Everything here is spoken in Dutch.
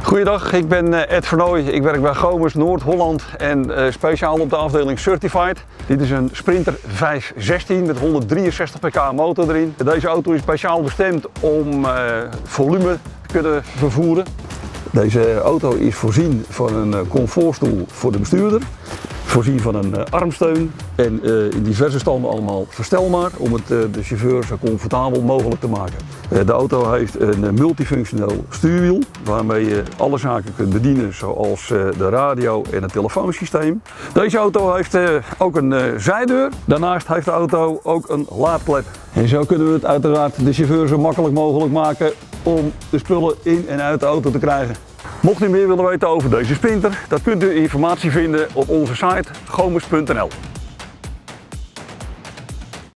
Goeiedag, ik ben Ed Vernooy. Ik werk bij Gomers Noord-Holland en speciaal op de afdeling Certified. Dit is een Sprinter 516 met 163 pk motor erin. Deze auto is speciaal bestemd om volume te kunnen vervoeren. Deze auto is voorzien van een comfortstoel voor de bestuurder. Voorzien van een armsteun en in diverse standen allemaal verstelbaar om het de chauffeur zo comfortabel mogelijk te maken. De auto heeft een multifunctioneel stuurwiel waarmee je alle zaken kunt bedienen zoals de radio en het telefoonsysteem. Deze auto heeft ook een zijdeur. Daarnaast heeft de auto ook een laadklep. En zo kunnen we het uiteraard de chauffeur zo makkelijk mogelijk maken om de spullen in en uit de auto te krijgen. Mocht u meer willen weten over deze Sprinter, dan kunt u informatie vinden op onze site gomers.nl.